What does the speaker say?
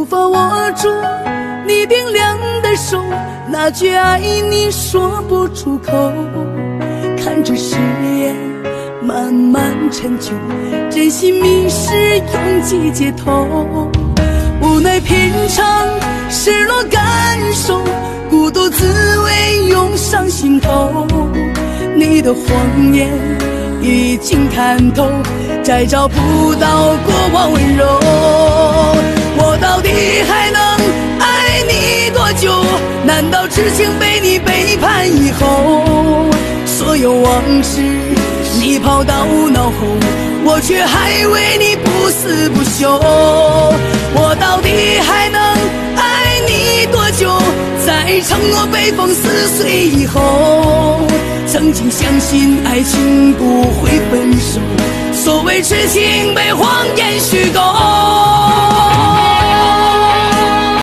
法握住你冰凉的手，那句爱你说不出口。看着誓言慢慢陈旧，真心迷失用季节透，无奈品尝失落感受，孤独滋味涌上心头。你的谎言已经看透，再找不到过往温柔。我到底还能爱你多久？难道痴情被你背叛以后，所有往事你抛到脑后，我却还为你不死不休。我到底还能爱你多久？在承诺被风撕碎以后，曾经相信爱情不会分手，所谓痴情被谎言虚构。